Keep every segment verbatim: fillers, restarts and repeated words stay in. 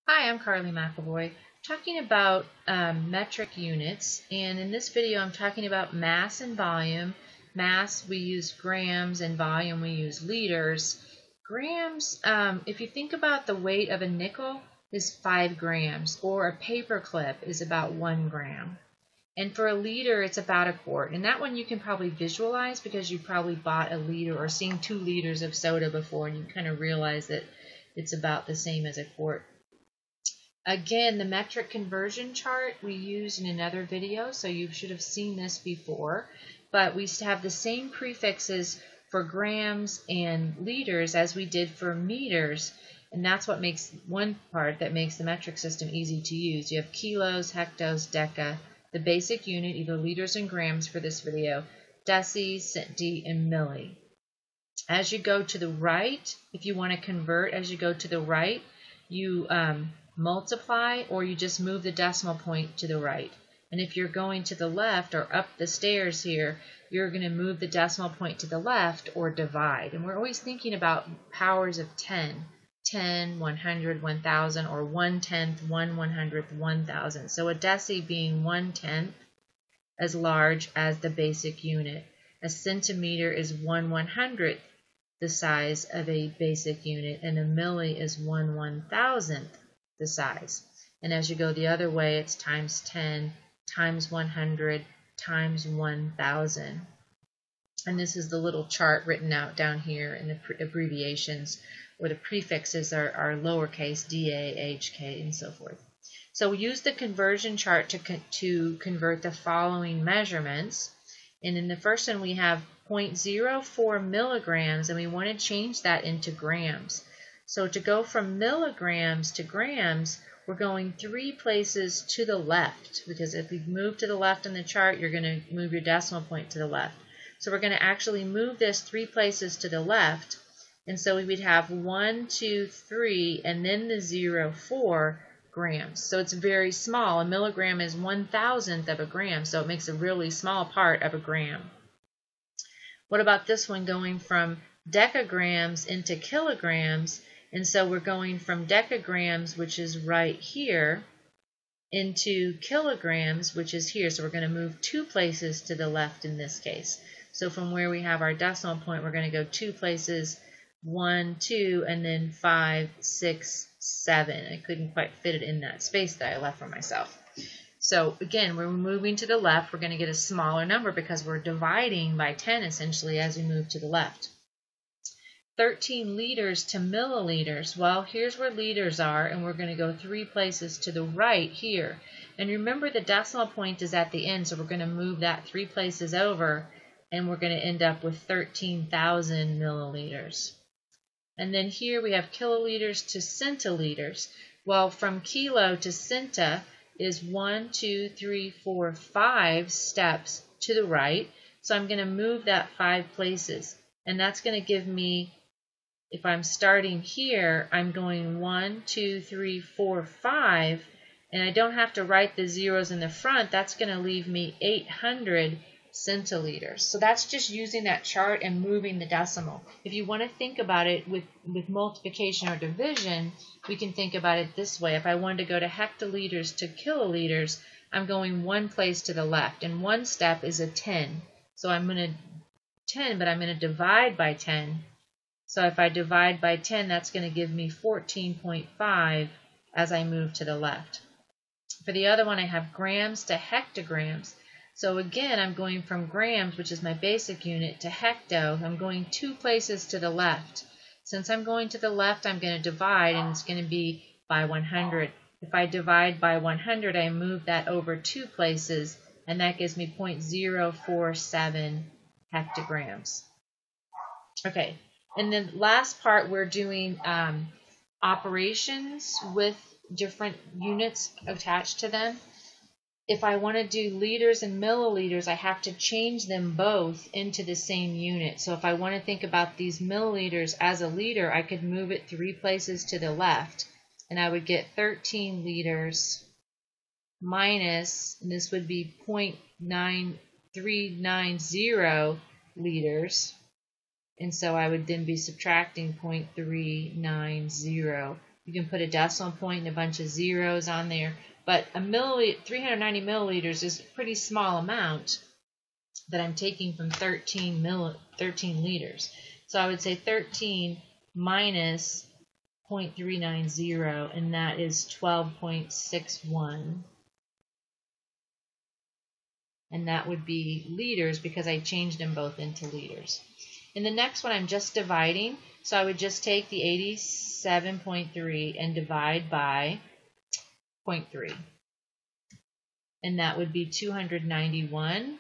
Hi, I'm Carly McAvoy, talking about um, metric units, and in this video I'm talking about mass and volume. Mass we use grams and volume we use liters. Grams, um, if you think about the weight of a nickel is five grams, or a paper clip is about one gram. And for a liter, it's about a quart. And that one you can probably visualize because you probably bought a liter or seen two liters of soda before, and you kind of realize that it's about the same as a quart. Again, the metric conversion chart we used in another video, so you should have seen this before, but we have the same prefixes for grams and liters as we did for meters, and that's what makes one part that makes the metric system easy to use. You have kilos, hectos, deca, the basic unit, either liters and grams for this video, deci, centi, and milli. As you go to the right, if you want to convert as you go to the right, you um, multiply, or you just move the decimal point to the right. And if you're going to the left or up the stairs here, you're going to move the decimal point to the left or divide. And we're always thinking about powers of ten. ten, one hundred, one thousand, or one tenth, one one hundredth, one thousand. So a deci being one tenth as large as the basic unit. A centimeter is one one hundredth the size of a basic unit, and a milli is one one thousandth the size. And as you go the other way, it's times ten, times one hundred, times one thousand. And this is the little chart written out down here in the abbreviations, where the prefixes are, are lowercase, D A, H, K, and so forth. So we use the conversion chart to, con to convert the following measurements. And in the first one, we have zero point zero four milligrams, and we want to change that into grams. So to go from milligrams to grams, we're going three places to the left, because if you move to the left in the chart, you're going to move your decimal point to the left. So we're going to actually move this three places to the left, and so we would have one, two, three, and then the zero, four grams. So it's very small. A milligram is one thousandth of a gram, so it makes a really small part of a gram. What about this one going from decagrams into kilograms? And so we're going from decagrams, which is right here, into kilograms, which is here. So we're going to move two places to the left in this case. So from where we have our decimal point, we're going to go two places, one, two, and then five, six, seven. I couldn't quite fit it in that space that I left for myself. So again, we're moving to the left. We're going to get a smaller number because we're dividing by ten essentially as we move to the left. thirteen liters to milliliters. Well, here's where liters are, and we're going to go three places to the right here. And remember, the decimal point is at the end, so we're going to move that three places over, and we're going to end up with thirteen thousand milliliters. And then here we have kiloliters to centiliters. Well, from kilo to centa is one, two, three, four, five steps to the right. So I'm going to move that five places, and that's going to give me, if I'm starting here, I'm going one, two, three, four, five, and I don't have to write the zeros in the front. That's going to leave me eight hundred centiliters. So that's just using that chart and moving the decimal. If you want to think about it with, with multiplication or division, we can think about it this way. If I wanted to go to hectoliters to kiloliters, I'm going one place to the left, and one step is a ten. So I'm going to ten, but I'm going to divide by ten. So if I divide by ten, that's going to give me fourteen point five as I move to the left. For the other one, I have grams to hectograms. So again, I'm going from grams, which is my basic unit, to hecto. I'm going two places to the left. Since I'm going to the left, I'm going to divide, and it's going to be by one hundred. If I divide by one hundred, I move that over two places, and that gives me zero point zero four seven hectograms. Okay. And then last part, we're doing um, operations with different units attached to them. If I want to do liters and milliliters, I have to change them both into the same unit. So if I want to think about these milliliters as a liter, I could move it three places to the left, and I would get thirteen liters minus, and this would be zero point nine three nine zero liters. And so I would then be subtracting zero point three nine zero You can put a decimal point and a bunch of zeros on there. But a milliliter, three hundred ninety milliliters is a pretty small amount that I'm taking from thirteen, mill, thirteen liters. So I would say thirteen minus zero point three nine zero, and that is twelve point six one. And that would be liters because I changed them both into liters. In the next one, I'm just dividing. So I would just take the eighty-seven point three and divide by zero point three. And that would be two hundred ninety-one.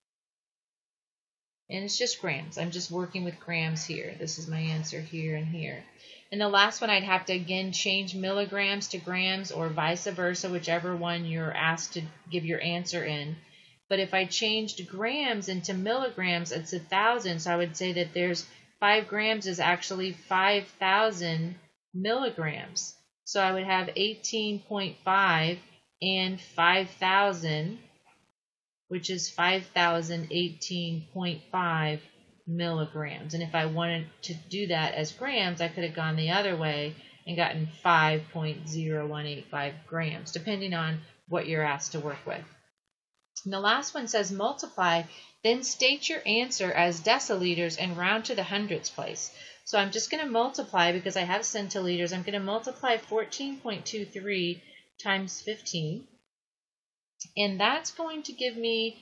And it's just grams. I'm just working with grams here. This is my answer here and here. And the last one, I'd have to again change milligrams to grams or vice versa, whichever one you're asked to give your answer in. But if I changed grams into milligrams, it's a thousand. So I would say that there's five grams is actually five thousand milligrams. So I would have eighteen point five and five thousand, which is five thousand eighteen point five milligrams. And if I wanted to do that as grams, I could have gone the other way and gotten five point zero one eight five grams, depending on what you're asked to work with. And the last one says multiply, then state your answer as deciliters and round to the hundredths place. So I'm just going to multiply because I have centiliters. I'm going to multiply fourteen point two three times fifteen. And that's going to give me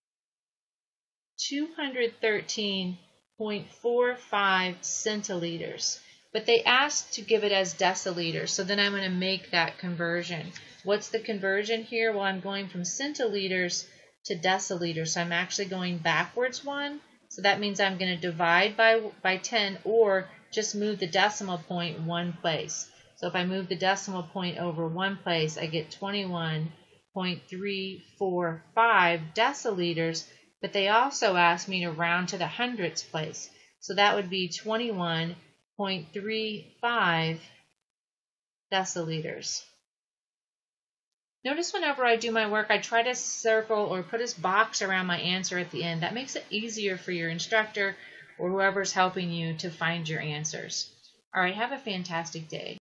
two hundred thirteen point four five centiliters. But they asked to give it as deciliters, so then I'm going to make that conversion. What's the conversion here? Well, I'm going from centiliters to deciliters, so I'm actually going backwards one. So that means I'm going to divide by, by ten or just move the decimal point one place. So if I move the decimal point over one place, I get twenty-one point three four five deciliters, but they also asked me to round to the hundredths place. So that would be twenty-one point three five deciliters. Notice whenever I do my work, I try to circle or put a box around my answer at the end. That makes it easier for your instructor or whoever's helping you to find your answers. All right, have a fantastic day.